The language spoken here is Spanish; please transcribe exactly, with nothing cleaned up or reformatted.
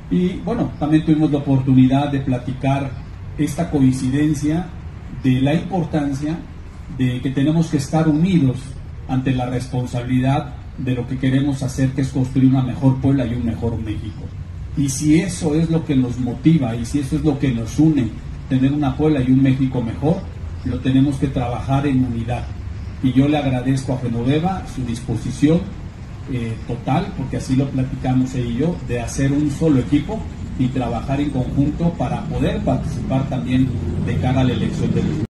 Y bueno, también tuvimos la oportunidad de platicar esta coincidencia de la importancia de que tenemos que estar unidos ante la responsabilidad de lo que queremos hacer, que es construir una mejor Puebla y un mejor México. Y si eso es lo que nos motiva y si eso es lo que nos une, tener una Puebla y un México mejor, lo tenemos que trabajar en unidad. Y yo le agradezco a Genoveva su disposición eh, total, porque así lo platicamos ella y yo, de hacer un solo equipo y trabajar en conjunto para poder participar también de cara a la elección del